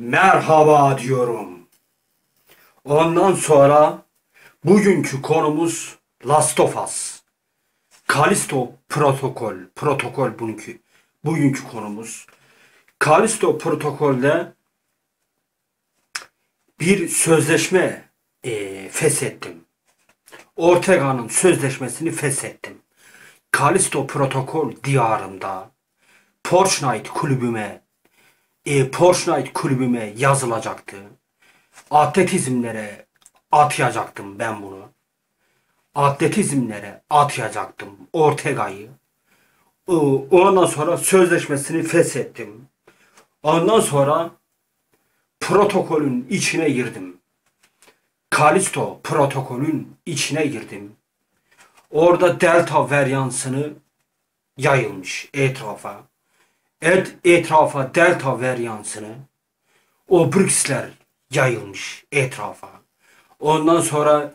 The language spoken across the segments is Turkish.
Merhaba diyorum. Ondan sonra bugünkü konumuz Last of Us. Kalisto Protokol bugünkü konumuz. Kalisto Protokol'de bir sözleşme feshettim. Ortega'nın sözleşmesini feshettim. Kalisto Protokol diyarında Fortnite kulübüme yazılacaktı. Atletizmlere atayacaktım ben bunu. Atletizmlere atayacaktım Ortega'yı. Ondan sonra sözleşmesini feshettim. Ondan sonra protokolün içine girdim. Kalisto protokolün içine girdim. Orada delta varyansını yayılmış etrafa. Etrafa delta varyansını, o Brix'ler yayılmış etrafa. Ondan sonra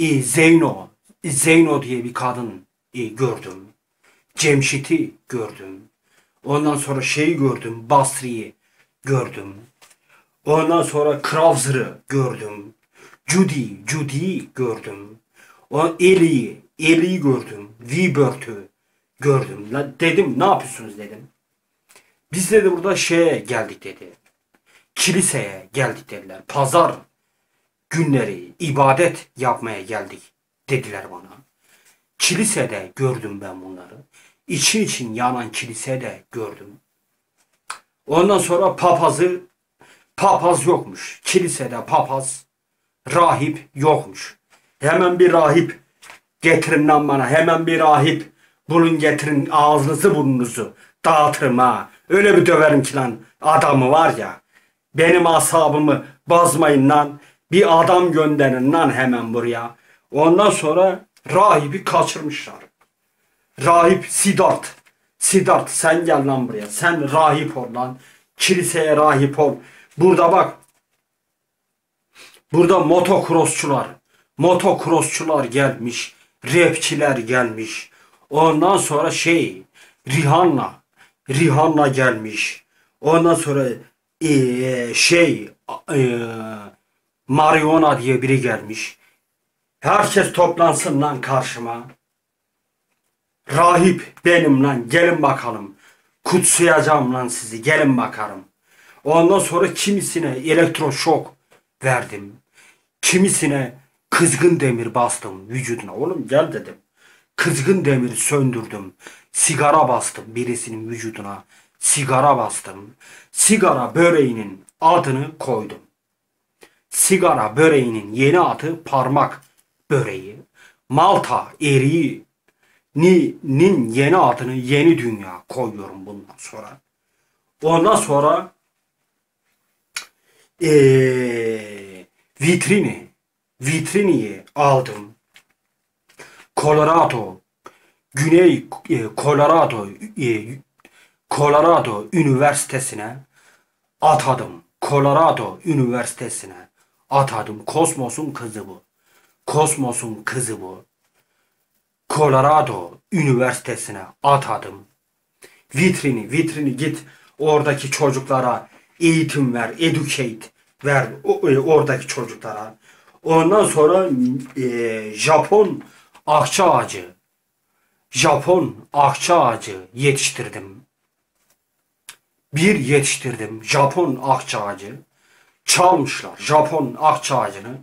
Zeyno diye bir kadın gördüm. Cemşit'i gördüm. Ondan sonra şeyi gördüm, Basri'yi gördüm. Ondan sonra Kravzer'ı gördüm. Judy'yi gördüm. Ellie'yi gördüm. Webert'ü gördüm. Dedim ne yapıyorsunuz dedim. Biz dedi burada şeye geldik dedi. Kiliseye geldik dediler. Pazar günleri ibadet yapmaya geldik dediler bana. Kilisede gördüm ben bunları. İçin yanan kilisede gördüm. Ondan sonra papaz yokmuş. Kilisede rahip yokmuş. Hemen bir rahip getirin lan bana. Hemen bir rahip bulun getirin, ağzınızı burnunuzu dağıtırım ha. Öyle bir döverim ki lan adamı var ya. Benim asabımı bozmayın lan. Bir adam gönderin lan hemen buraya. Ondan sonra rahibi kaçırmışlar. Rahip Siddharth sen gel lan buraya. Sen rahip ol lan. Kiliseye rahip ol. Burada bak. Burada motocrossçular gelmiş. Rapçiler gelmiş. Ondan sonra Rihanna gelmiş. Ondan sonra Mariona diye biri gelmiş. Herkes toplansın lan karşıma. Rahip benim lan. Gelin bakalım. Kutsayacağım lan sizi. Gelin bakalım. Ondan sonra kimisine elektroşok verdim. Kimisine kızgın demir bastım vücuduna. Oğlum gel dedim. Kızgın demir söndürdüm. Sigara bastım birisinin vücuduna. Sigara bastım. Sigara böreğinin adını koydum. Sigara böreğinin yeni adı parmak böreği. Malta eriğinin yeni adını yeni dünya koyuyorum bundan sonra. Ondan sonra vitriniyi aldım. Colorado Üniversitesi'ne atadım. Colorado Üniversitesi'ne atadım. Kosmos'un kızı bu. Colorado Üniversitesi'ne atadım. Vitrini git oradaki çocuklara eğitim ver, educate ver oradaki çocuklara. Ondan sonra Japon akça ağacı yetiştirdim. Japon akça ağacı. Çalmışlar Japon akça ağacını.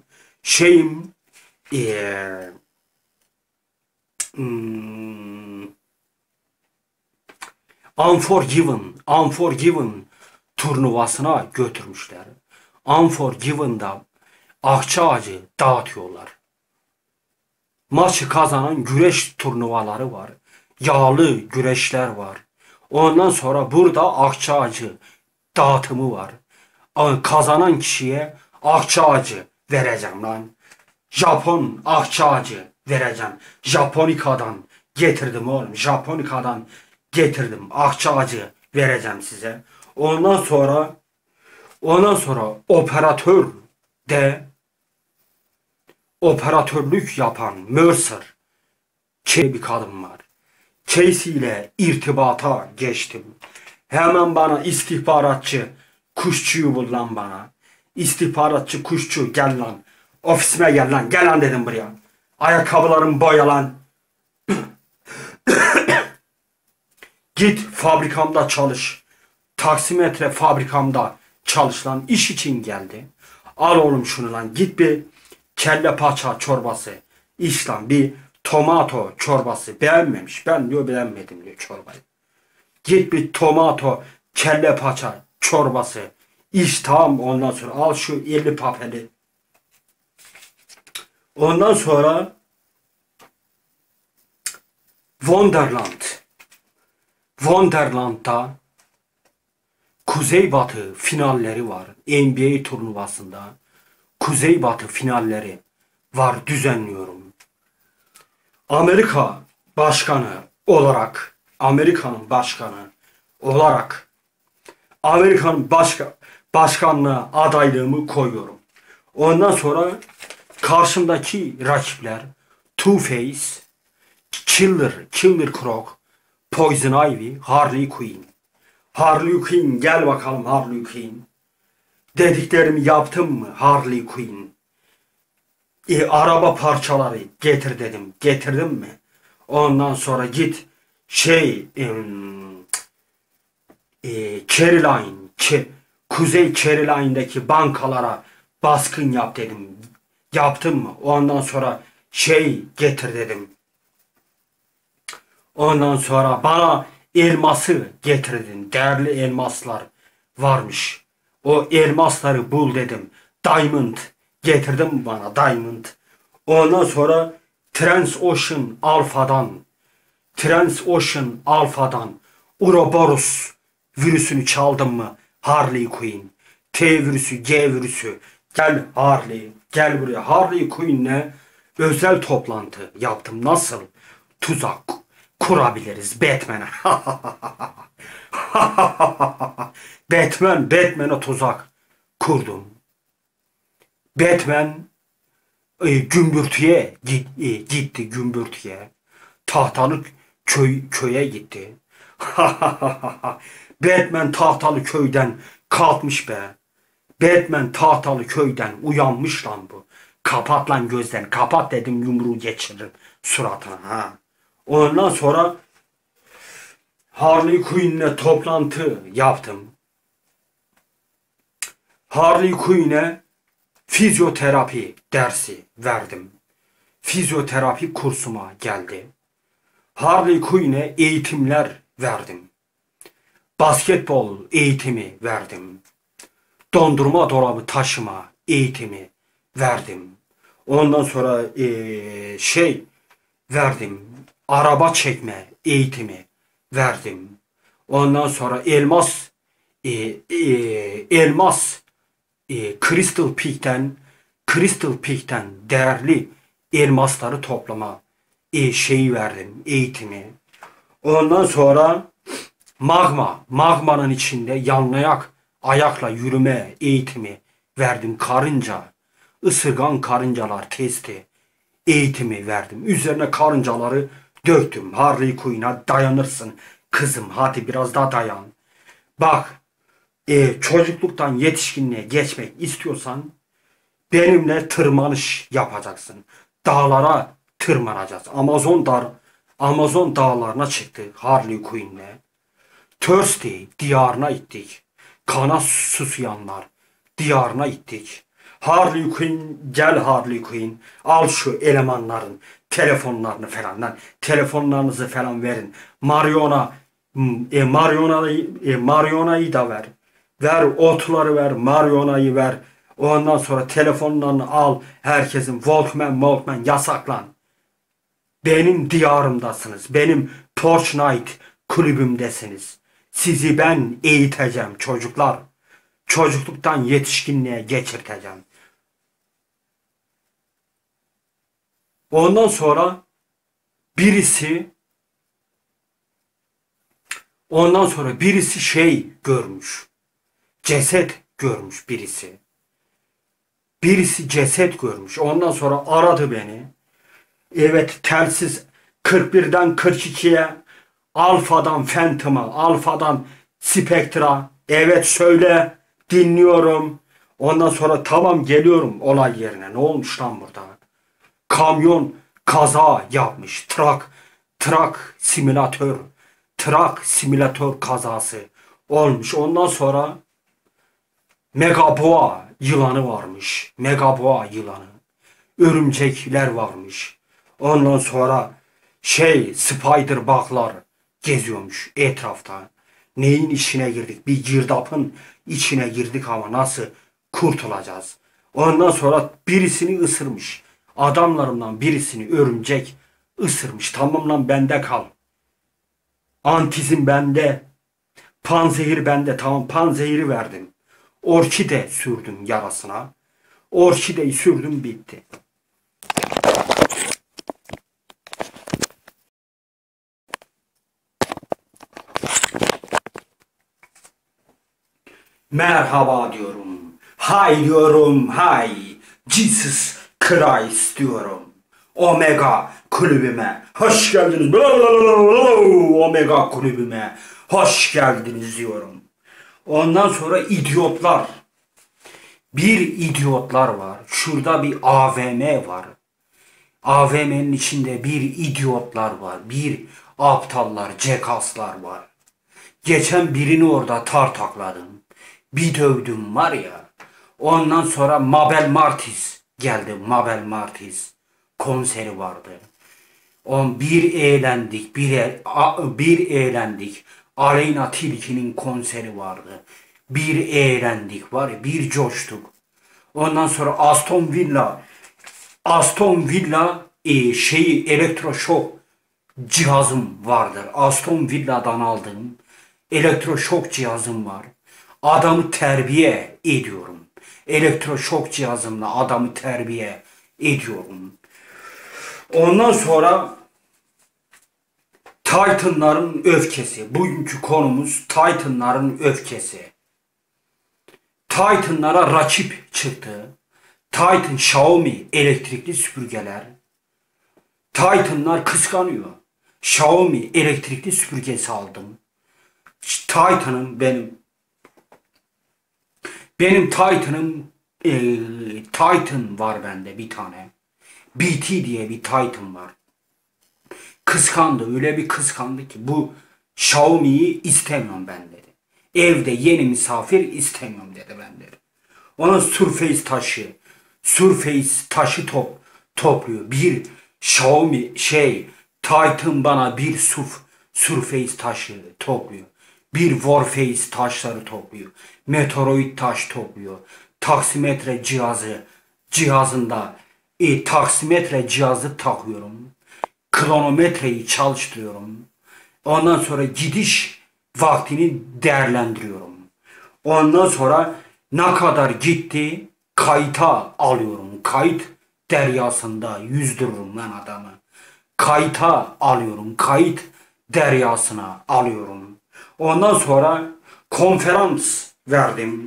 Unforgiven turnuvasına götürmüşler. Unforgiven'da akça ağacı dağıtıyorlar. Maçı kazanan güreş turnuvaları var. Yağlı güreşler var. Ondan sonra burada akça ağacı dağıtımı var. Kazanan kişiye akça ağacı vereceğim lan. Japon akça ağacı vereceğim. Japonika'dan getirdim oğlum. Japonika'dan getirdim. Akça ağacı vereceğim size. Ondan sonra operatörlük yapan Mercer bir kadın var. Casey ile irtibata geçtim. Hemen bana istihbaratçı Kuşçuyu bul lan bana. İstihbaratçı kuşçu gel lan. Ofisime gel lan. Gel lan dedim buraya. Ayakkabılarımı boya lan. Git fabrikamda çalış. Taksimetre fabrikamda çalış lan. İş için geldi. Al oğlum şunu lan. Git bir kelle paça çorbası. İç lan bir tomato çorbası. Beğenmemiş. Ben diyor beğenmedim diyor çorbayı. Git bir tomato kelle paça çorbası. İç tamam, ondan sonra al şu 50 papeli. Ondan sonra Wonderland. Wonderland'da Kuzeybatı finalleri var. NBA turnuvasında Kuzeybatı finalleri var, düzenliyorum. Amerika başkanı olarak, Amerika'nın başkanı olarak Amerika'nın başkanlığa adaylığımı koyuyorum. Ondan sonra karşımdaki rakipler Two-Face, Killer Croc, Poison Ivy, Harley Quinn. Harley Quinn gel bakalım Harley Quinn. Dediklerimi yaptım mı Harley Quinn? Araba parçaları getir dedim. Getirdim mi? Ondan sonra git Kuzey Caroline'daki bankalara baskın yap dedim. Yaptım mı? Ondan sonra getir dedim. Ondan sonra bana elması getirdin. Değerli elmaslar varmış. O elmasları bul dedim. Diamond getirdim bana, Diamond. Ondan sonra Transocean Alpha'dan Ouroboros virüsünü çaldın mı Harley Quinn? T virüsü, G virüsü. Gel Harley, gel buraya. Harley Quinn'le özel toplantı yaptım. Nasıl tuzak kurabiliriz Batman'e? Batman'e tuzak kurdum. Batman gümbürtüye gitti gümbürtüye. Tahtalı köye gitti. Batman tahtalı köyden kalkmış be. Batman tahtalı köyden uyanmış lan bu. Kapat lan gözlerini. Kapat dedim, yumruğu geçiririm suratına. Ha. Ondan sonra Harley Quinn'le toplantı yaptım. Harley Quinn'e fizyoterapi dersi verdim. Fizyoterapi kursuma geldi. Harley Quinn'e eğitimler verdim. Basketbol eğitimi verdim. Dondurma dolabı taşıma eğitimi verdim. Ondan sonra verdim. Araba çekme eğitimi verdim. Ondan sonra elmas Crystal Peak'ten değerli elmasları toplama verdim, eğitimi. Ondan sonra magmanın içinde yanlayak ayakla yürüme eğitimi verdim. Isırgan karıncalar testi eğitimi verdim. Üzerine karıncaları döktüm. Harley Quinn'a dayanırsın kızım, hadi biraz daha dayan. Bak, çocukluktan yetişkinliğe geçmek istiyorsan benimle tırmanış yapacaksın. Dağlara tırmanacağız. Amazon dağlarına çıktık Harley Quinn'le. Thirsty diyarına gittik. Kana susayanlar diyarına gittik. Harley Quinn gel Harley Quinn. Al şu elemanların telefonlarını falan lan. Telefonlarınızı falan verin. Mariona'yı da ver. Ver otları ver. Mariona'yı ver. Ondan sonra telefonlarını al. Herkesin Walkman yasaklan. Benim diyarımdasınız. Benim Porch Night kulübümdesiniz. Sizi ben eğiteceğim çocuklar. Çocukluktan yetişkinliğe geçirteceğim. Ondan sonra birisi görmüş. Ceset görmüş birisi. Birisi ceset görmüş. Ondan sonra aradı beni. Evet, telsiz 41'den 42'ye, Alfa'dan Phantom'a, Alfa'dan Spectre'a. Evet söyle Dinliyorum. Ondan sonra tamam geliyorum olay yerine. Ne olmuş lan burada? Kamyon kaza yapmış. Trak simülatör kazası olmuş. Ondan sonra Megaboğa yılanı varmış. Megaboğa yılanı. Örümcekler varmış. Ondan sonra spider bug'lar geziyormuş etrafta. Neyin içine girdik? Bir girdapın içine girdik ama nasıl kurtulacağız? Ondan sonra birisini ısırmış. Adamlarımdan birisini örümcek ısırmış. Tamam lan bende kal. Antizm bende. Panzehir bende. Tamam panzehiri verdim. Orkide sürdüm yarasına. Orkideyi sürdüm bitti. Merhaba diyorum. Hay diyorum. Hay. Jesus Christ diyorum. Omega kulübüme hoş geldiniz. Omega kulübüme hoş geldiniz diyorum. Ondan sonra idiotlar. Bir idiotlar var. Şurada bir AVM var. AVM'nin içinde bir idiotlar var. Bir aptallar, cekaslar var. Geçen birini orada tartakladım. Bir dövdüm var ya. Ondan sonra Mabel Martis geldi. Mabel Martis konseri vardı. Bir eğlendik, bir eğlendik. Aleyna Tilki'nin konseri vardı. Bir eğlendik var ya, bir coştuk. Ondan sonra Aston Villa elektroşok cihazım vardır. Aston Villa'dan aldığım elektroşok cihazım var. Adamı terbiye ediyorum. Elektroşok cihazımla adamı terbiye ediyorum. Ondan sonra Titan'ların öfkesi. Bugünkü konumuz Titan'ların öfkesi. Titan'lara rakip çıktı. Titan, Xiaomi elektrikli süpürgeler. Titan'lar kıskanıyor. Xiaomi elektrikli süpürgesi aldım. Titan'ım benim Titan'ım Titan var bende bir tane. BT diye bir Titan var. Kıskandı. Öyle bir kıskandı ki bu Xiaomi'yi istemiyorum ben dedi. Evde yeni misafir istemiyorum dedi ben dedi. Ona Surface taşı topluyor. Bir Xiaomi Titan bana bir Surface taşı topluyor. Bir Warface taşları topluyor. Meteoroid taş topluyor. Taksimetre cihazında taksimetre cihazı takıyorum. Kronometreyi çalıştırıyorum. Ondan sonra gidiş vaktini değerlendiriyorum. Ondan sonra ne kadar gitti kayıta alıyorum. Kayıt deryasında yüzdürürüm lan adamı. Kayıta alıyorum. Kayıt deryasına alıyorum. Ondan sonra konferans verdim.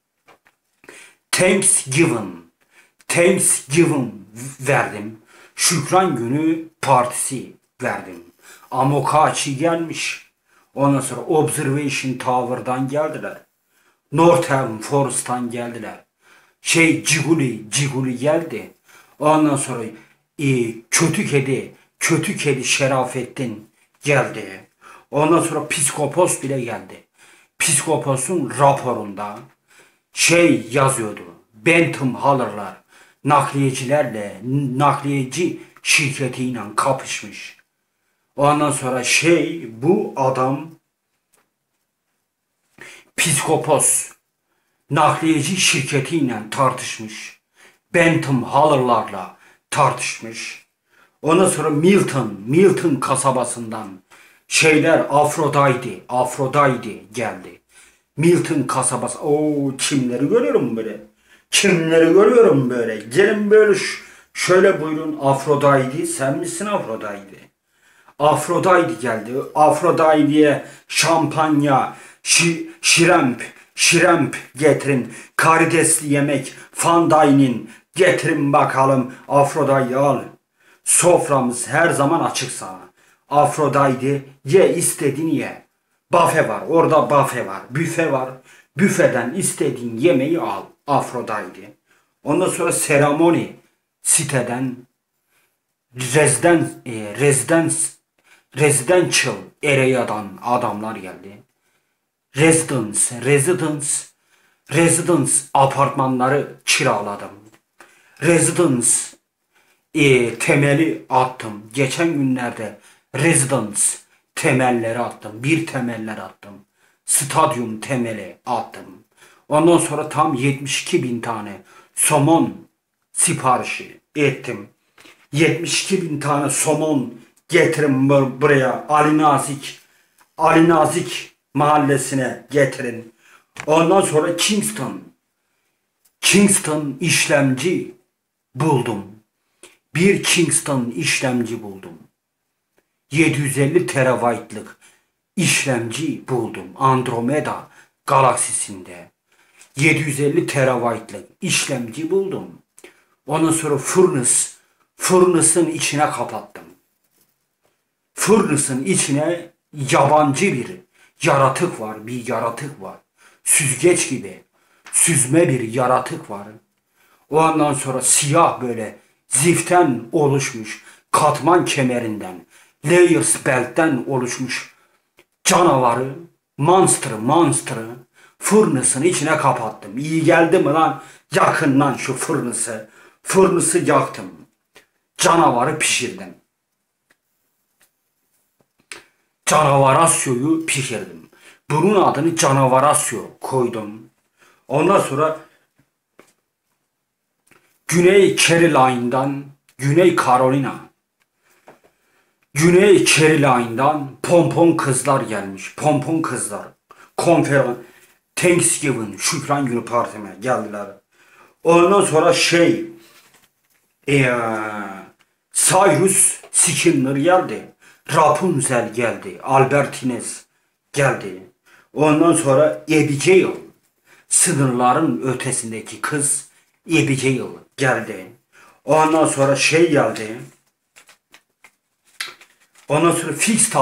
Thanksgiving verdim. Şükran günü partisi verdim. Amokachi gelmiş. Ondan sonra Observation Tower'dan geldiler. Northern Forest'tan geldiler. Ciguli geldi. Ondan sonra kötü kedi Şerafettin geldi. Ondan sonra Psikopos bile geldi. Psikopos'un raporunda yazıyordu. Bentham Haller'lar nakliyeci şirketiyle kapışmış. Ondan sonra bu adam Psikopos nakliyeci şirketiyle tartışmış. Bentham Haller'larla tartışmış. Ondan sonra Milton kasabasından Afrodite geldi. Milton kasabası. Kimleri görüyorum böyle. Kimleri görüyorum böyle. Gelin böyle şöyle buyurun Afrodite. Sen misin Afrodite? Afrodite geldi. Afrodite'ye şampanya, şiremp getirin. Karidesli yemek, fine getirin bakalım. Afrodite al. Soframız her zaman açık sana. Afrodite ye istediğini ye. Buffet var. Orada buffet var. Büfe var. Büfeden istediğin yemeği al. Afrodaydı. Ondan sonra seremoni siteden residential area'dan adamlar geldi. Residence apartmanları kiraladım. Residence temeli attım. Geçen günlerde residence temelleri attım. Bir temeller attım. Stadyum temeli attım. Ondan sonra tam 72.000 tane somon siparişi ettim. 72.000 tane somon getirin buraya. Ali Nazik mahallesine getirin. Ondan sonra Kingston işlemci buldum. Bir Kingston işlemci buldum. 750 terabaytlık işlemci buldum. Andromeda galaksisinde. 750 terabaytlık işlemci buldum. Ondan sonra furnace'ın içine kapattım. Furnace'ın içine yabancı bir yaratık var. Bir yaratık var. Süzgeç gibi. Süzme bir yaratık var. Ondan sonra siyah böyle ziften oluşmuş, katman kemerinden, layers belt'ten oluşmuş canavarı, monster'ı furnace'ın içine kapattım. İyi geldi mi lan yakından şu furnace'ı? Furnace'ı yaktım. Canavarı pişirdim. Canavarasyo'yu pişirdim. Bunun adını Canavarasyo koydum. Ondan sonra Güney Caroline'dan pompon kızlar gelmiş. Pompon kızlar. Konferans, Thanksgiving, Şükran Günü partime geldiler. Ondan sonra Cyrus Skinner geldi. Rapunzel geldi. Albertines geldi. Ondan sonra Abigail, sınırların ötesindeki kız Abigail geldi. Ondan sonra geldi. Ondan sonra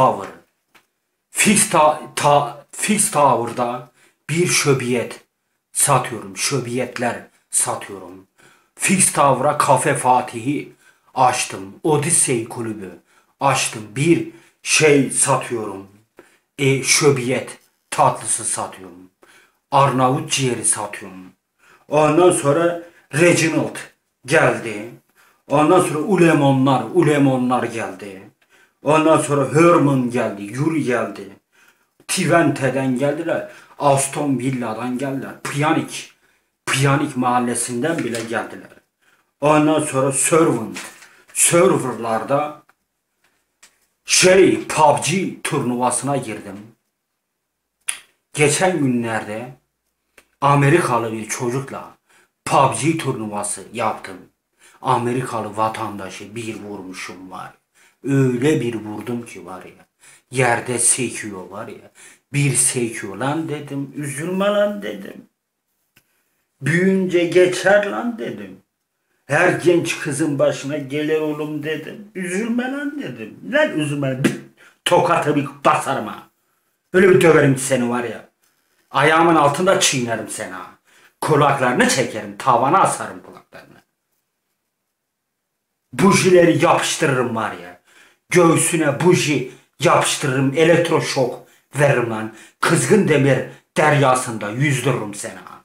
Fix Tower'da bir şöbiyet satıyorum. Şöbiyetler satıyorum. Fix Tower'a Kafe Fatih'i açtım. Odyssey kulübü açtım. Bir satıyorum. Şöbiyet tatlısı satıyorum. Arnavut ciğeri satıyorum. Ondan sonra Reginald geldi. Ondan sonra Ulemonlar geldi. Ondan sonra Herman geldi. Yuri geldi. Twente'den geldiler. Aston Villa'dan geldiler. Piyanik mahallesinden bile geldiler. Ondan sonra serverlarda PUBG turnuvasına girdim. Geçen günlerde Amerikalı bir çocukla PUBG turnuvası yaptım. Amerikalı vatandaşı bir vurmuşum var. Öyle bir vurdum ki var ya. Yerde sekiyor var ya. Bir sekiyor lan dedim. Üzülme lan dedim. Büyünce geçer lan dedim. Her genç kızın başına gelir oğlum dedim. Üzülme lan dedim. Lan üzülme. Tokatı bir basarım ha. Öyle bir döverim ki seni var ya. Ayağımın altında çiğnerim seni ha. Kulaklarını çekerim. Tavana asarım kulaklarını. Bujileri yapıştırırım var ya. Göğsüne buji yapıştırırım. Elektroşok veririm lan. Kızgın demir deryasında yüzdürürüm seni ha.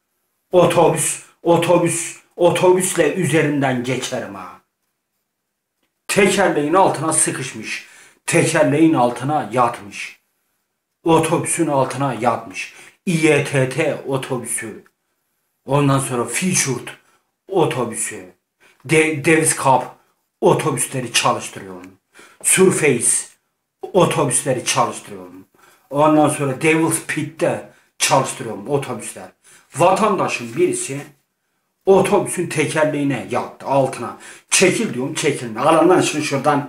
Otobüsle üzerinden geçerim ha. Tekerleğin altına sıkışmış. Tekerleğin altına yatmış. Otobüsün altına yatmış. İETT otobüsü. Ondan sonra Featured otobüsü. Davis Cup otobüsleri çalıştırıyorum. Surface otobüsleri çalıştırıyorum. Ondan sonra Devil's Pit'te çalıştırıyorum otobüsler. Vatandaşın birisi otobüsün tekerleğine yattı altına. Çekil diyorum, çekilme. Alın lan şunu şuradan.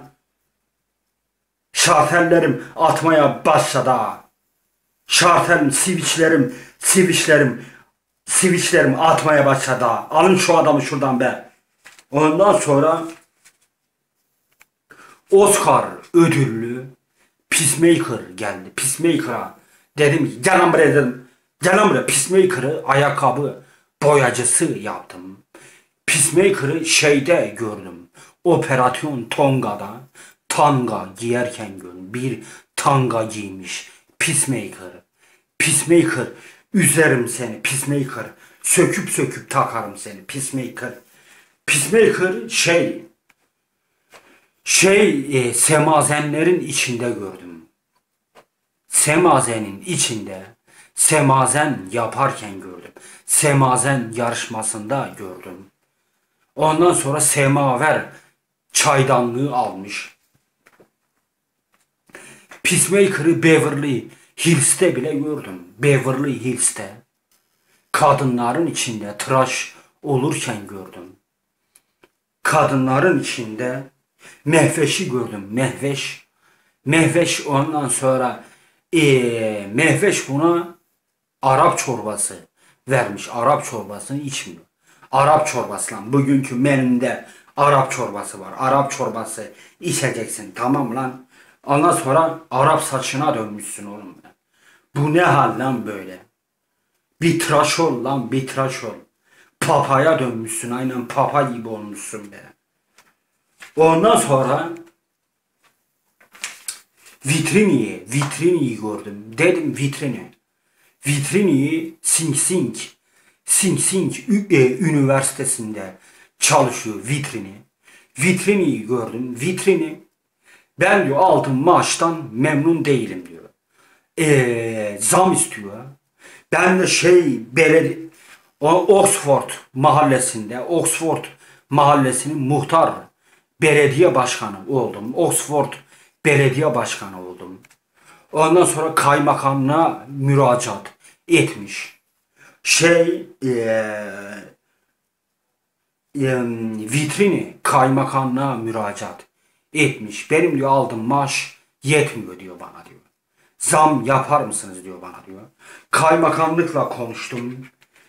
Şartellerim atmaya başladı. Şartelim, switchlerim atmaya başladı. Alın şu adamı şuradan be. Ondan sonra Oscar ödüllü Peacemaker geldi. Peacemaker'a dedim ki gel lan buraya dedim. Gelen buraya Peacemaker'ı ayakkabı boyacısı yaptım. Peacemaker'ı şeyde gördüm. Operasyon Tonga'da tanga giyerken gördüm. Bir tanga giymiş Peacemaker. Peacemaker üzerim seni Peacemaker. Söküp söküp takarım seni Peacemaker. Peacemaker semazenlerin içinde gördüm. Semazenin içinde semazen yaparken gördüm. Semazen yarışmasında gördüm. Ondan sonra semaver çaydanlığı almış. Peacemaker'ı Beverly Hills'te bile gördüm. Beverly Hills'te. Kadınların içinde tıraş olurken gördüm. Kadınların içinde Mehveş'i gördüm. Mehveş. Mehveş ondan sonra Mehveş buna Arap çorbası vermiş. Arap çorbasını içmiyor. Arap çorbası lan. Bugünkü menümde Arap çorbası var. Arap çorbası içeceksin. Tamam lan. Ondan sonra Arap saçına dönmüşsün oğlum. Bu ne hal lan böyle? Bir tıraş ol lan, bir tıraş ol. Papaya dönmüşsün. Aynen papa gibi olmuşsun be. Ondan sonra vitriniyi gördüm. Dedim vitrini. Vitriniyi Sing Sing Üniversitesi'nde çalışıyor vitrini. Vitriniyi gördüm. Vitrini ben diyor aldığım maaştan memnun değilim diyor. Zam istiyor. Ben de Oxford mahallesinin muhtar belediye başkanı oldum. Oxford belediye başkanı oldum. Ondan sonra kaymakamlığa müracaat etmiş. Vitrini kaymakamlığa müracaat etmiş. Benim diyor aldığım maaş yetmiyor diyor bana diyor. Zam yapar mısınız diyor bana diyor. Kaymakamlıkla konuştum.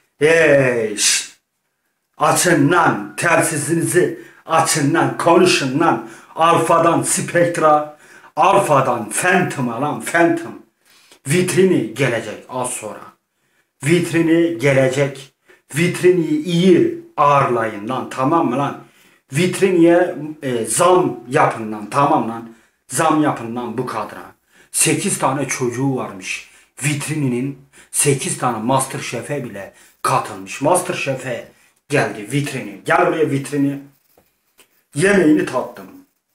Açın lan telsizinizi açın lan konuşun lan. Alfadan Spectra, Alfadan Phantom'a lan Phantom. Vitrini gelecek az sonra. Vitrini gelecek. Vitriniyi iyi ağırlayın lan tamam mı lan? Vitriniye zam yapın lan tamam lan. Zam yapın lan bu kadra. 8 tane çocuğu varmış. Vitrininin 8 tane Masterchef'e bile katılmış. Masterchef'e geldi vitrini. Gel buraya vitrini. Yemeğini tattım.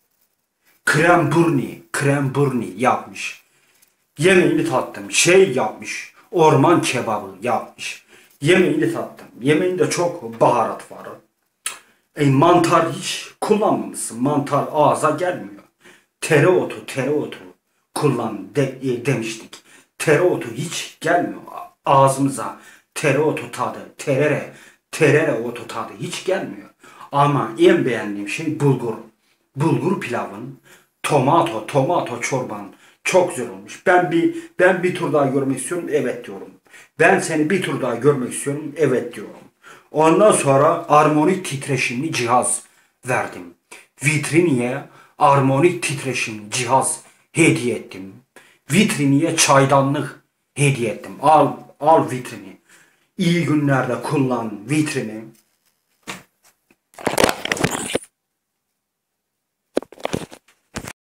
Krem burni yapmış. Yemeğini tattım. Yapmış. Orman kebabı yapmış. Yemeğini tattım. Yemeğinde çok baharat var. Mantar hiç kullanmamışsın. Mantar ağza gelmiyor. Tereotu kullan demiştik. Tereotu hiç gelmiyor ağzımıza. Tereotu tadı, terere otu tadı hiç gelmiyor. Ama en beğendiğim şey bulgur. Bulgur pilavın, tomato çorban çok güzel olmuş. Ben bir tur daha görmek istiyorum. Evet diyorum. Ben seni bir tur daha görmek istiyorum. Evet diyorum. Ondan sonra armonik titreşimli cihaz verdim. Vitriniye armonik titreşimli cihaz hediye ettim. Vitriniye çaydanlık hediye ettim. Al vitrini. İyi günlerde kullan vitrini.